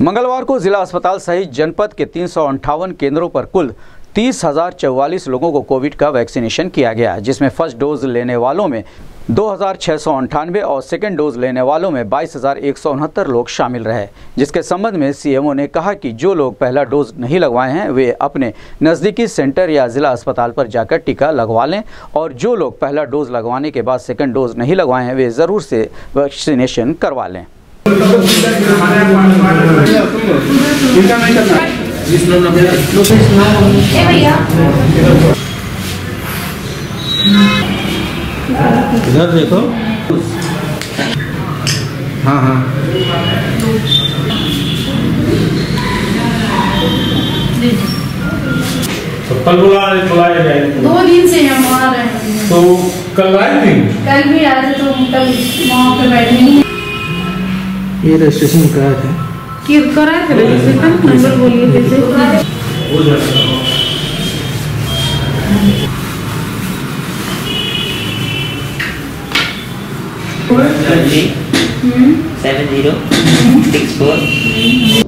मंगलवार को जिला अस्पताल सहित जनपद के 358 केंद्रों पर कुल 30,044 लोगों को कोविड का वैक्सीनेशन किया गया, जिसमें फर्स्ट डोज लेने वालों में 2,698 और सेकेंड डोज लेने वालों में 22,169 लोग शामिल रहे। जिसके संबंध में सीएमओ ने कहा कि जो लोग पहला डोज नहीं लगवाए हैं वे अपने नज़दीकी सेंटर या जिला अस्पताल पर जाकर टीका लगवा लें, और जो लोग पहला डोज लगवाने के बाद सेकेंड डोज नहीं लगवाए हैं वे ज़रूर से वैक्सीनेशन करवा लें। इधर देखो। हाँ तो कल बुलाया जाए। 2 दिन से हम आ रहे हैं। तो कल आए थे? कल भी आए थे, तो कल वहाँ पे बैठे नहीं। ये रजिस्ट्रेशन कराए थे। कराए थे रजिस्ट्रेशन, नंबर बोलिए जैसे हो जाएगा। 70 64